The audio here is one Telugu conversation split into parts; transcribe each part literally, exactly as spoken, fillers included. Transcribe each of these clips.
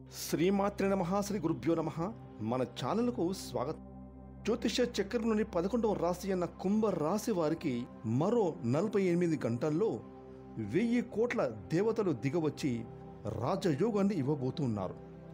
శ్రీమాత్రే నమః. శ్రీ గురుభ్యో నమః. మన ఛానల్కు స్వాగతం. జ్యోతిష చక్రంలోని పదకొండవ రాశి అన్న కుంభ రాశి వారికి మరో నలభై ఎనిమిది గంటల్లో వెయ్యి కోట్ల దేవతలు దిగవచ్చి రాజయోగాన్ని ఇవ్వబోతున్నారు.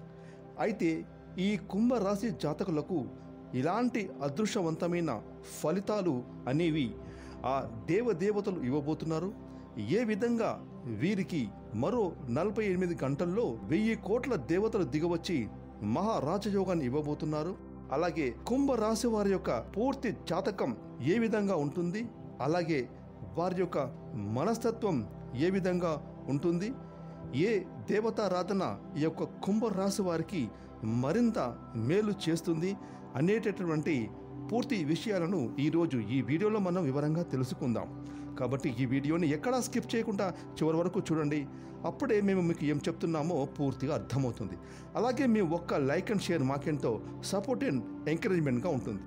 అయితే ఈ కుంభ రాశి జాతకులకు ఇలాంటి అదృష్టవంతమైన ఫలితాలు అనేవి ఆ దేవదేవతలు ఇవ్వబోతున్నారు. ఏ విధంగా వీరికి మరో నలభై ఎనిమిది గంటల్లో వెయ్యి కోట్ల దేవతలు దిగవచ్చి మహారాజయోగాన్ని ఇవ్వబోతున్నారు. అలాగే కుంభ రాశి వారి యొక్క పూర్తి జాతకం ఏ విధంగా ఉంటుంది, అలాగే వారి యొక్క మనస్తత్వం ఏ విధంగా ఉంటుంది, ఏ దేవతారాధన ఈ యొక్క కుంభ రాశి వారికి మరింత మేలు చేస్తుంది అనేటటువంటి పూర్తి విషయాలను ఈరోజు ఈ వీడియోలో మనం వివరంగా తెలుసుకుందాం. కాబట్టి ఈ వీడియోని ఎక్కడా స్కిప్ చేయకుండా చివరి వరకు చూడండి. అప్పుడే మేము మీకు ఏం చెప్తున్నామో పూర్తిగా అర్థమవుతుంది. అలాగే మీ ఒక్క లైక్ అండ్ షేర్ మాకెంతో సపోర్ట్ అండ్ ఎంకరేజ్మెంట్గా ఉంటుంది.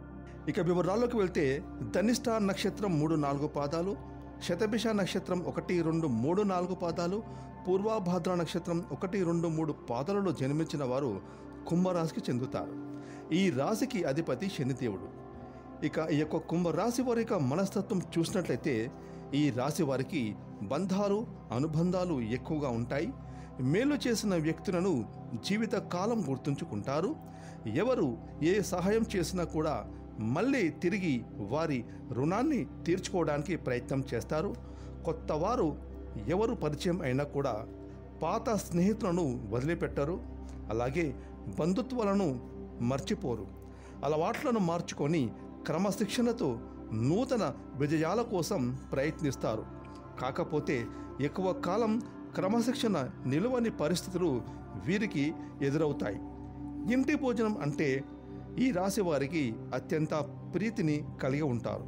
ఇక వివరాల్లోకి వెళ్తే ధనిష్ట నక్షత్రం మూడు నాలుగు పాదాలు, శతభిష నక్షత్రం ఒకటి రెండు మూడు నాలుగు పాదాలు, పూర్వభాద్ర నక్షత్రం ఒకటి రెండు మూడు పాదాలలో జన్మించిన వారు కుంభరాశికి చెందుతారు. ఈ రాశికి అధిపతి శనిదేవుడు. ఇక ఈ యొక్క కుంభరాశి వారి యొక్క మనస్తత్వం చూసినట్లయితే ఈ రాశి వారికి బంధాలు అనుబంధాలు ఎక్కువగా ఉంటాయి. మేలు చేసిన వ్యక్తులను జీవిత కాలం గుర్తుంచుకుంటారు. ఎవరు ఏ సహాయం చేసినా కూడా మళ్ళీ తిరిగి వారి రుణాన్ని తీర్చుకోవడానికి ప్రయత్నం చేస్తారు. కొత్త వారు ఎవరు పరిచయం అయినా కూడా పాత స్నేహితులను వదిలిపెట్టరు. అలాగే బంధుత్వాలను మర్చిపోరు. అలవాట్లను మార్చుకొని క్రమశిక్షణతో నూతన విజయాల కోసం ప్రయత్నిస్తారు. కాకపోతే ఎక్కువ కాలం క్రమశిక్షణ నిలువని పరిస్థితులు వీరికి ఎదురవుతాయి. ఇంటి భోజనం అంటే ఈ రాశి వారికి అత్యంత ప్రీతిని కలిగి ఉంటారు.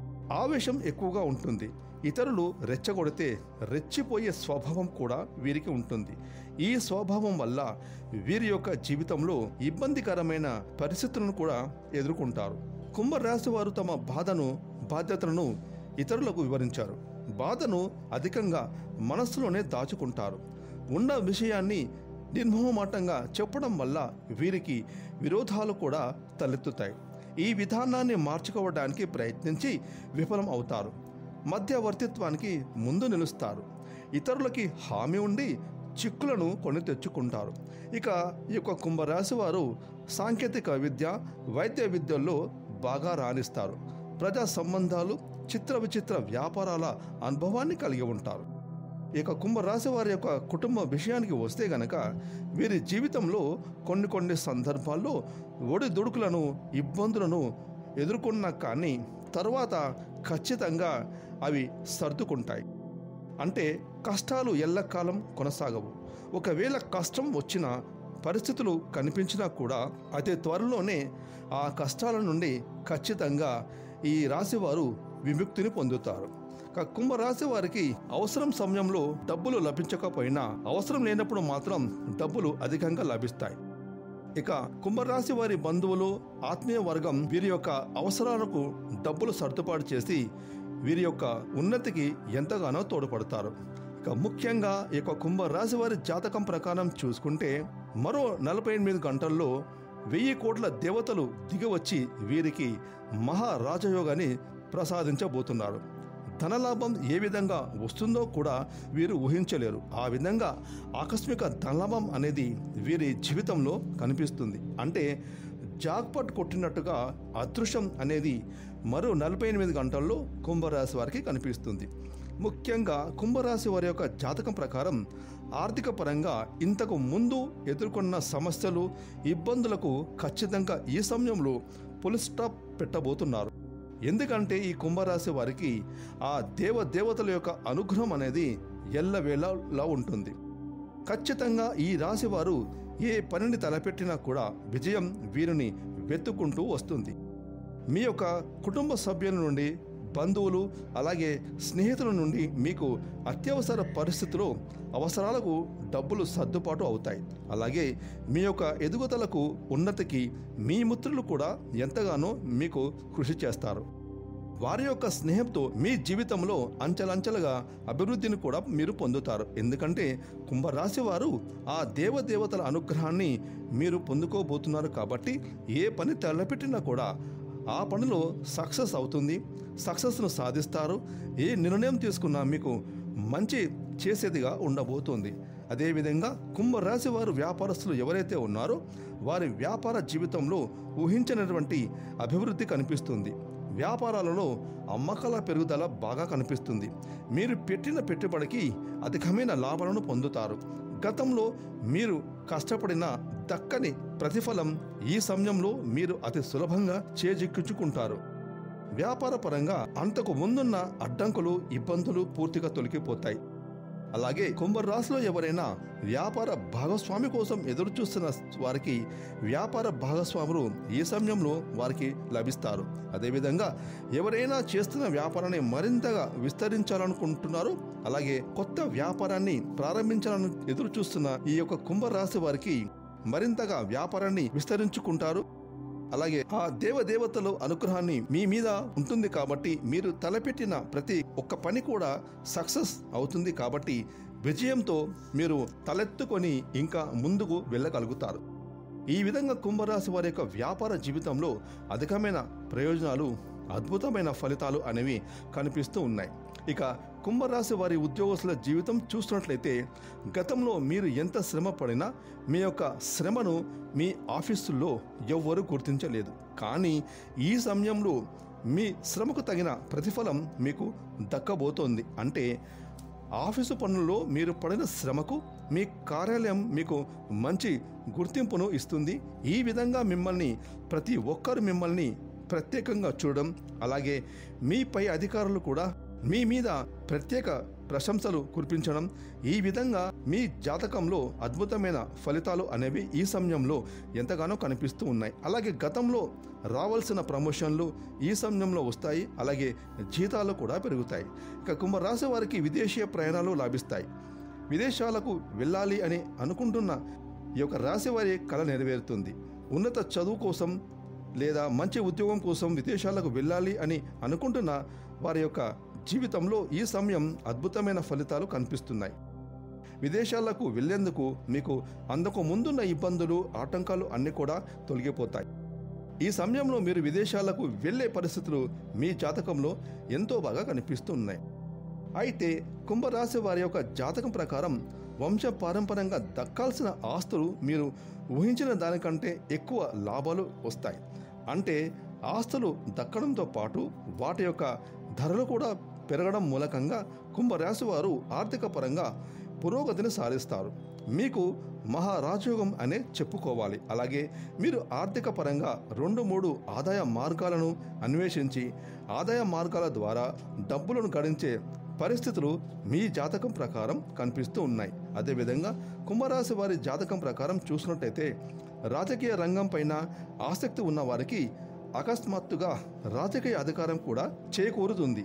ఆవేశం ఎక్కువగా ఉంటుంది. ఇతరులు రెచ్చగొడితే రెచ్చిపోయే స్వభావం కూడా వీరికి ఉంటుంది. ఈ స్వభావం వల్ల వీరి యొక్క జీవితంలో ఇబ్బందికరమైన పరిస్థితులను కూడా ఎదుర్కొంటారు. కుంభరాశి వారు తమ బాధను బాధ్యతలను ఇతరులకు వివరించారు. బాధను అధికంగా మనస్సులోనే దాచుకుంటారు. ఉన్న విషయాన్ని నిర్మోహమాటంగా చెప్పడం వల్ల వీరికి విరోధాలు కూడా తలెత్తుతాయి. ఈ విధానాన్ని మార్చుకోవడానికి ప్రయత్నించి విఫలం అవుతారు. మధ్యవర్తిత్వానికి ముందు నిలుస్తారు. ఇతరులకి హామీ ఉండి చిక్కులను కొని తెచ్చుకుంటారు. ఇక ఈ యొక్క కుంభరాశి వారు సాంకేతిక విద్య వైద్య విద్యల్లో బాగా రాణిస్తారు. ప్రజా సంబంధాలు చిత్ర విచిత్ర వ్యాపారాల అనుభవాన్ని కలిగి ఉంటారు. ఇక కుంభరాశి వారి యొక్క కుటుంబ విషయానికి వస్తే గనక వీరి జీవితంలో కొన్ని కొన్ని సందర్భాల్లో ఒడిదుడుకులను ఇబ్బందులను ఎదుర్కొన్నా కానీ తర్వాత ఖచ్చితంగా అవి సర్దుకుంటాయి. అంటే కష్టాలు ఎల్లకాలం కొనసాగవు. ఒకవేళ కష్టం వచ్చిన పరిస్థితులు కనిపించినా కూడా అతి త్వరలోనే ఆ కష్టాల నుండి ఖచ్చితంగా ఈ రాశివారు విముక్తిని పొందుతారు. కుంభరాశి వారికి అవసరం సమయంలో డబ్బులు లభించకపోయినా అవసరం లేనప్పుడు మాత్రం డబ్బులు అధికంగా లభిస్తాయి. ఇక కుంభరాశి వారి బంధువులు ఆత్మీయ వర్గం వీరి యొక్క అవసరాలకు డబ్బులు సర్దుబాటు చేసి వీరి యొక్క ఉన్నతికి ఎంతగానో తోడ్పడతారు. ఇక ముఖ్యంగా ఈ యొక్క కుంభరాశి వారి జాతకం ప్రకారం చూసుకుంటే మరో నలభై ఎనిమిది గంటల్లో వెయ్యి కోట్ల దేవతలు దిగివచ్చి వీరికి మహారాజయోగాన్ని ప్రసాదించబోతున్నారు. ధనలాభం ఏ విధంగా వస్తుందో కూడా వీరు ఊహించలేరు. ఆ విధంగా ఆకస్మిక ధనలాభం అనేది వీరి జీవితంలో కనిపిస్తుంది. అంటే జాక్పాట్ కొట్టినట్టుగా అదృష్టం అనేది మరో నలభై ఎనిమిది గంటల్లో కుంభరాశి వారికి కనిపిస్తుంది. ముఖ్యంగా కుంభరాశి వారి యొక్క జాతకం ప్రకారం ఆర్థిక పరంగా ఇంతకు ముందు ఎదుర్కొన్న సమస్యలు ఇబ్బందులకు ఖచ్చితంగా ఈ సమయంలో ఫుల్ స్టాప్ పెట్టబోతున్నారు. ఎందుకంటే ఈ కుంభరాశి వారికి ఆ దేవ దేవతల యొక్క అనుగ్రహం అనేది ఎల్లవేళలా ఉంటుంది. ఖచ్చితంగా ఈ రాశి వారు ఏ పనిని తలపెట్టినా కూడా విజయం వీరిని వెతుక్కుంటూ వస్తుంది. మీ యొక్క కుటుంబ సభ్యుల నుండి బంధువులు అలాగే స్నేహితుల నుండి మీకు అత్యవసర పరిస్థితుల్లో అవసరాలకు డబ్బులు సర్దుబాటు అవుతాయి. అలాగే మీ యొక్క ఎదుగుదలకు ఉన్నతికి మీ మిత్రులు కూడా ఎంతగానో మీకు కృషి చేస్తారు. వారి యొక్క స్నేహంతో మీ జీవితంలో అంచెలంచెలుగా అభివృద్ధిని కూడా మీరు పొందుతారు. ఎందుకంటే కుంభరాశి వారు ఆ దేవదేవతల అనుగ్రహాన్ని మీరు పొందుకోబోతున్నారు కాబట్టి ఏ పని తలపెట్టినా కూడా ఆ పనిలో సక్సెస్ అవుతుంది, సక్సెస్ను సాధిస్తారు. ఏ నిర్ణయం తీసుకున్నా మీకు మంచి చేసేదిగా ఉండబోతుంది. అదేవిధంగా కుంభరాశి వారు వ్యాపారస్తులు ఎవరైతే ఉన్నారో వారి వ్యాపార జీవితంలో ఊహించినటువంటి అభివృద్ధి కనిపిస్తుంది. వ్యాపారాలలో అమ్మకాల పెరుగుదల బాగా కనిపిస్తుంది. మీరు పెట్టిన పెట్టుబడికి అధికమైన లాభాలను పొందుతారు. గతంలో మీరు కష్టపడిన దక్కని ప్రతిఫలం ఈ సమయంలో మీరు అతి సులభంగా చేజిక్కించుకుంటారు. వ్యాపార పరంగా అంతకు ముందున్న అడ్డంకులు, ఇబ్బందులు పూర్తిగా తొలగిపోతాయి. అలాగే కుంభరాశిలో ఎవరైనా వ్యాపార భాగస్వామి కోసం ఎదురు చూస్తున్న వారికి వ్యాపార భాగస్వాములు ఈ సమయంలో వారికి లభిస్తారు. అదేవిధంగా ఎవరైనా చేస్తున్న వ్యాపారాన్ని మరింతగా విస్తరించాలనుకుంటున్నారో అలాగే కొత్త వ్యాపారాన్ని ప్రారంభించాలని ఎదురు చూస్తున్న ఈ యొక్క కుంభరాశి వారికి మరింతగా వ్యాపారాన్ని విస్తరించుకుంటారు. అలాగే ఆ దేవదేవతల అనుగ్రహాన్ని మీ మీద ఉంటుంది కాబట్టి మీరు తలపెట్టిన ప్రతి ఒక్క పని కూడా సక్సెస్ అవుతుంది. కాబట్టి విజయంతో మీరు తలెత్తుకొని ఇంకా ముందుకు వెళ్ళగలుగుతారు. ఈ విధంగా కుంభరాశి వారి యొక్క వ్యాపార జీవితంలో అధికమైన ప్రయోజనాలు, అద్భుతమైన ఫలితాలు అనేవి కనిపిస్తూ ఉన్నాయి. ఇక కుంభరాశి వారి ఉద్యోగస్తుల జీవితం చూస్తున్నట్లయితే గతంలో మీరు ఎంత శ్రమ పడినా మీ యొక్క శ్రమను మీ ఆఫీసుల్లో ఎవ్వరూ గుర్తించలేదు. కానీ ఈ సమయంలో మీ శ్రమకు తగిన ప్రతిఫలం మీకు దక్కబోతోంది. అంటే ఆఫీసు పనుల్లో మీరు పడిన శ్రమకు మీ కార్యాలయం మీకు మంచి గుర్తింపును ఇస్తుంది. ఈ విధంగా మిమ్మల్ని ప్రతి ఒక్కరు మిమ్మల్ని ప్రత్యేకంగా చూడడం, అలాగే మీ పై అధికారులు కూడా మీ మీద ప్రత్యేక ప్రశంసలు కురిపించడం, ఈ విధంగా మీ జాతకంలో అద్భుతమైన ఫలితాలు అనేవి ఈ సమయంలో ఎంతగానో కనిపిస్తూ ఉన్నాయి. అలాగే గతంలో రావాల్సిన ప్రమోషన్లు ఈ సమయంలో వస్తాయి. అలాగే జీతాలు కూడా పెరుగుతాయి. ఇక కుంభరాశి వారికి విదేశీయ ప్రయాణాలు లాభిస్తాయి. విదేశాలకు వెళ్ళాలి అని అనుకుంటున్న ఈ యొక్క రాశి వారి కళ నెరవేరుతుంది. ఉన్నత చదువు కోసం లేదా మంచి ఉద్యోగం కోసం విదేశాలకు వెళ్ళాలి అని అనుకుంటున్న వారి యొక్క జీవితంలో ఈ సమయం అద్భుతమైన ఫలితాలు కనిపిస్తున్నాయి. విదేశాలకు వెళ్లేందుకు మీకు అందుకు ముందున్న ఇబ్బందులు, ఆటంకాలు అన్నీ కూడా తొలగిపోతాయి. ఈ సమయంలో మీరు విదేశాలకు వెళ్లే పరిస్థితులు మీ జాతకంలో ఎంతో బాగా కనిపిస్తూ ఉన్నాయి. అయితే కుంభరాశి వారి యొక్క జాతకం ప్రకారం వంశ పారంపర్యంగా దక్కాల్సిన ఆస్తులు మీరు ఊహించిన దానికంటే ఎక్కువ లాభాలు వస్తాయి. అంటే ఆస్తులు దక్కడంతో పాటు వాటి యొక్క ధరలు కూడా పెరగడం మూలకంగా కుంభరాశి వారు ఆర్థిక పరంగా పురోగతిని సాధిస్తారు. మీకు మహారాజయోగం అనే చెప్పుకోవాలి. అలాగే మీరు ఆర్థిక పరంగా రెండు మూడు ఆదాయ మార్గాలను అన్వేషించి ఆదాయ మార్గాల ద్వారా డబ్బులను గడించే పరిస్థితులు మీ జాతకం ప్రకారం కనిపిస్తూ ఉన్నాయి. అదేవిధంగా కుంభరాశి వారి జాతకం ప్రకారం చూసినట్టయితే రాజకీయ రంగం పైన ఆసక్తి ఉన్న వారికి అకస్మాత్తుగా రాజకీయ అధికారం కూడా చేకూరుతుంది.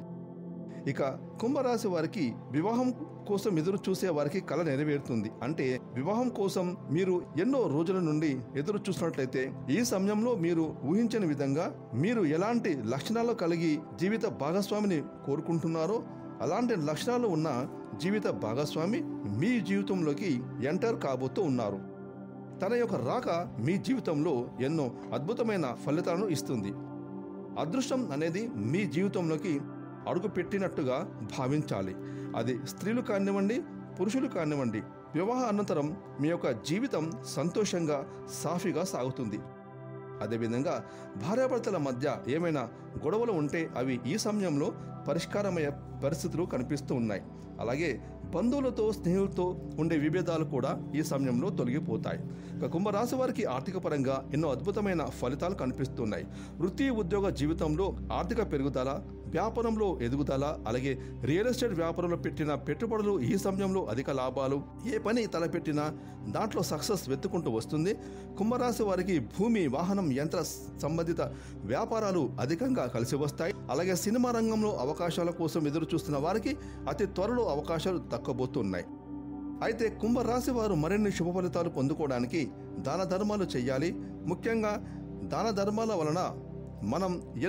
ఇక కుంభరాశి వారికి వివాహం కోసం ఎదురు చూసే వారికి కళ నెరవేరుతుంది. అంటే వివాహం కోసం మీరు ఎన్నో రోజుల నుండి ఎదురు చూసినట్లయితే ఈ సమయంలో మీరు ఊహించని విధంగా మీరు ఎలాంటి లక్షణాలు కలిగి జీవిత భాగస్వామిని కోరుకుంటున్నారో అలాంటి లక్షణాలు ఉన్న జీవిత భాగస్వామి మీ జీవితంలోకి ఎంటర్ కాబోతూ ఉన్నారు. తన యొక్క రాక మీ జీవితంలో ఎన్నో అద్భుతమైన ఫలితాలను ఇస్తుంది. అదృష్టం అనేది మీ జీవితంలోకి అడుగు పెట్టినట్టుగా భావించాలి. అది స్త్రీలు కానివ్వండి, పురుషులు కానివ్వండి. వివాహ అనంతరం మీ యొక్క జీవితం సంతోషంగా, సాఫీగా సాగుతుంది. అదేవిధంగా భార్యాభర్తల మధ్య ఏమైనా గొడవలు ఉంటే అవి ఈ సమయంలో పరిష్కారమయ్యే పరిస్థితులు కనిపిస్తూ ఉన్నాయి. అలాగే బంధువులతో, స్నేహితులతో ఉండే విభేదాలు కూడా ఈ సమయంలో తొలగిపోతాయి. ఇక కుంభరాశి వారికి ఆర్థిక పరంగా ఎన్నో అద్భుతమైన ఫలితాలు కనిపిస్తున్నాయి. వృత్తి, ఉద్యోగ జీవితంలో ఆర్థిక పెరుగుదల, వ్యాపారంలో ఎదుగుదల, అలాగే రియల్ ఎస్టేట్ వ్యాపారంలో పెట్టిన పెట్టుబడులు ఈ సమయంలో అధిక లాభాలు. ఏ పని తలపెట్టినా దాంట్లో సక్సెస్ వెతుకుంటూ వస్తుంది. కుంభరాశి వారికి భూమి, వాహనం, యంత్ర సంబంధిత వ్యాపారాలు అధికంగా కలిసి వస్తాయి. అలాగే సినిమా రంగంలో అవకాశాల కోసం ఎదురు చూస్తున్న వారికి అతి త్వరలో అవకాశాలు దక్కబోతున్నాయి. అయితే కుంభరాశి వారు మరిన్ని శుభ ఫలితాలు పొందుకోవడానికి దాన ధర్మాలు చేయాలి. ముఖ్యంగా దాన ధర్మాల వలన మనం ఎన్నో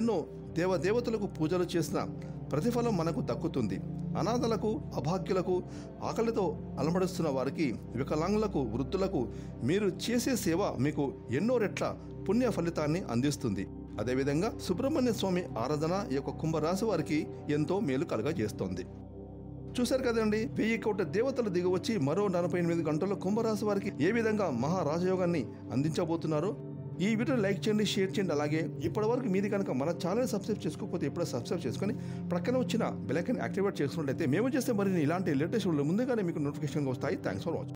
దేవదేవతలకు పూజలు చేసిన ప్రతిఫలం మనకు దక్కుతుంది. అనాథలకు, అభాగ్యులకు, ఆకలితో అలమడుస్తున్న వారికి, వికలాంగులకు, వృద్ధులకు మీరు చేసే సేవ మీకు ఎన్నో రెట్ల పుణ్య ఫలితాన్ని అందిస్తుంది. అదేవిధంగా సుబ్రహ్మణ్య స్వామి ఆరాధన ఈ యొక్క కుంభరాశి వారికి ఎంతో మేలు కలుగజేస్తోంది. చూశారు కదండి, వెయ్యి కోట్ల దేవతలు దిగివచ్చి మరో నలభై ఎనిమిది గంటల్లో కుంభరాశి వారికి ఏ విధంగా మహారాజయోగాన్ని అందించబోతున్నారో. ఈ వీడియో లైక్ చేయండి, షేర్ చేయండి. అలాగే ఇప్పటి వరకు మీది కనుక మన ఛానల్ సబ్స్క్రైబ్ చేసుకోకపోతే ఇప్పుడే సబ్స్క్రైబ్ చేసుకొని ప్రక్కన వచ్చిన బెల్ ఐకాన్ యాక్టివేట్ చేసుకున్నట్లయితే మేము చేస్తే మరిన్ని ఇలాంటి లేటెస్ట్ వీడియోలు ముందుగానే మీకు నోటిఫికేషన్ వస్తాయి. Thanks for watching.